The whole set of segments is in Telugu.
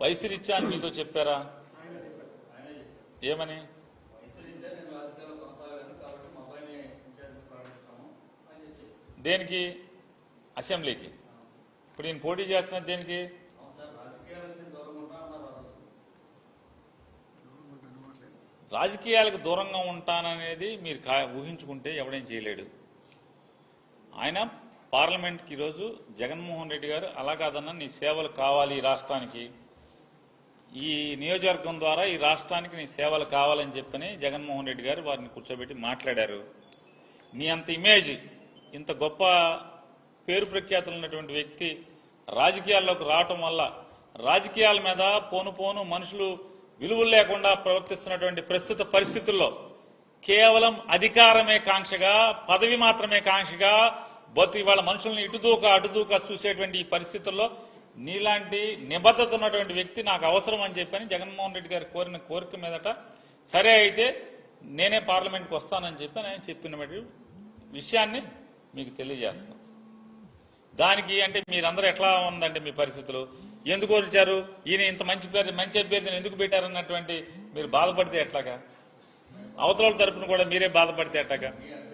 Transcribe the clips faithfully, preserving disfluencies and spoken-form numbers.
వయసు రీత్యా అని మీతో చెప్పారా? ఏమని? దేనికి? అసెంబ్లీకి. ఇప్పుడు నేను పోటీ చేస్తున్నది దేనికి? రాజకీయాలకు దూరంగా ఉంటాననేది మీరు ఊహించుకుంటే ఎవడేం చేయలేడు. ఆయన పార్లమెంట్కి ఈరోజు జగన్మోహన్ రెడ్డి గారు అలా కాదన్నా నీ సేవలు కావాలి ఈ రాష్ట్రానికి, ఈ నియోజకవర్గం ద్వారా ఈ రాష్ట్రానికి నీ సేవలు కావాలని చెప్పని జగన్మోహన్ రెడ్డి గారు వారిని కూర్చోబెట్టి మాట్లాడారు. నీ అంత ఇమేజ్, ఇంత గొప్ప పేరు ప్రఖ్యాతులు ఉన్నటువంటి వ్యక్తి రాజకీయాల్లోకి రావటం వల్ల రాజకీయాల మీద పోను పోను మనుషులు విలువలు లేకుండా ప్రవర్తిస్తున్నటువంటి ప్రస్తుత పరిస్థితుల్లో కేవలం అధికారమే కాంక్షగా, పదవి మాత్రమే కాంక్షగా బతు ఇవాళ మనుషుల్ని ఇటుదూక అటుదూక చూసేటువంటి ఈ పరిస్థితుల్లో నీలాంటి నిబద్ధత ఉన్నటువంటి వ్యక్తి నాకు అవసరం అని చెప్పని జగన్మోహన్ రెడ్డి గారు కోరిన కోరిక మీదట సరే అయితే నేనే పార్లమెంట్కి వస్తానని చెప్పి ఆయన చెప్పిన విషయాన్ని మీకు తెలియజేస్తాను. దానికి అంటే మీరందరూ ఎట్లా ఉందంటే మీ పరిస్థితులు ఎందుకు వచ్చారు, ఈయన ఇంత మంచి పేరు మంచి అభ్యర్థిని ఎందుకు పెట్టారన్నటువంటి మీరు బాధపడితే ఎట్లాగా, అవతల తరపున కూడా మీరే బాధపడితే ఎట్లాగా?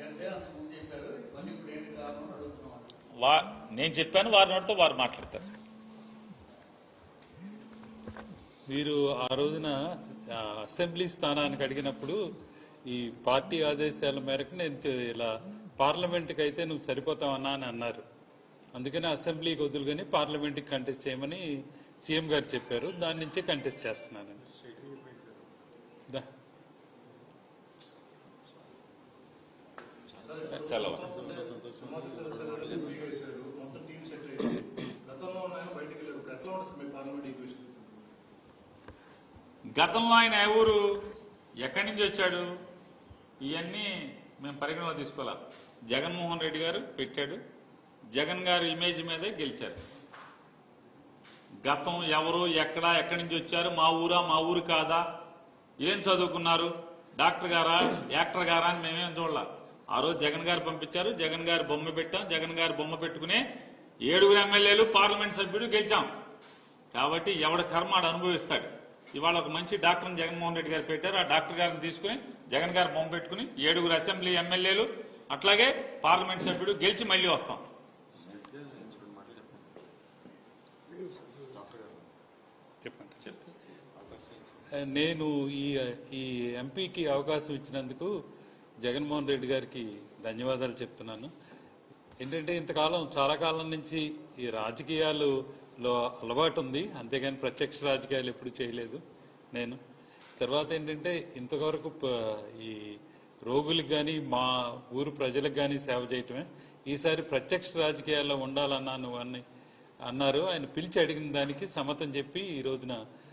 వా నేను చెప్పాను, వారి నోటితో వారు మాట్లాడతారు. మీరు ఆ రోజున అసెంబ్లీ స్థానానికి అడిగినప్పుడు ఈ పార్టీ ఆదేశాల మేరకు నేను ఇలా పార్లమెంట్కి అయితే నువ్వు సరిపోతావన్నా అని అన్నారు. అందుకని అసెంబ్లీకి వదులుగాని పార్లమెంట్కి కంటెస్ట్ చేయమని సీఎం గారు చెప్పారు. దాని నుంచే కంటెస్ట్ చేస్తున్నాను. సెలవు. గతంలో ఆయన ఎవరు ఎక్కడి నుంచి వచ్చాడు ఇవన్నీ మేము పరిగణలో తీసుకోవాలా. జగన్మోహన్ రెడ్డి గారు పెట్టాడు, జగన్ గారు ఇమేజ్ మీదే గెలిచారు. గతం ఎవరు ఎక్కడ ఎక్కడి నుంచి వచ్చారు, మా ఊరా మా ఊరు కాదా, ఏం చదువుకున్నారు, డాక్టర్ గారా యాక్టర్ గారా అని మేమేం చూడాల. ఆ రోజు జగన్ గారు పంపించారు, జగన్ గారు బొమ్మ పెట్టాం, జగన్ గారు బొమ్మ పెట్టుకునే ఏడుగురు ఎమ్మెల్యేలు పార్లమెంట్ సభ్యుడు గెలిచాం. కాబట్టి ఎవడ కర్మ ఆడు అనుభవిస్తాడు. ఇవాళ ఒక మంచి డాక్టర్ని జగన్మోహన్ రెడ్డి గారు పెట్టారు, ఆ డాక్టర్ గారిని తీసుకుని జగన్ గారు బొమ్మ పెట్టుకుని ఏడుగురు అసెంబ్లీ ఎమ్మెల్యేలు అట్లాగే పార్లమెంట్ సభ్యుడు గెలిచి మళ్లీ వస్తాం. నేను ఈ ఈ ఎంపీకి అవకాశం ఇచ్చినందుకు జగన్మోహన్ రెడ్డి గారికి ధన్యవాదాలు చెప్తున్నాను. ఏంటంటే ఇంతకాలం చాలా కాలం నుంచి ఈ రాజకీయాలులో అలవాటు ఉంది, అంతేగాని ప్రత్యక్ష రాజకీయాలు ఎప్పుడు చేయలేదు నేను. తర్వాత ఏంటంటే ఇంతవరకు ఈ రోగులకు కానీ మా ఊరు ప్రజలకు కానీ సేవ చేయటమే. ఈసారి ప్రత్యక్ష రాజకీయాల్లో ఉండాలన్నా నువ్వు అన్ని అన్నారు. ఆయన పిలిచి అడిగిన దానికి సమ్మతం చెప్పి ఈ రోజున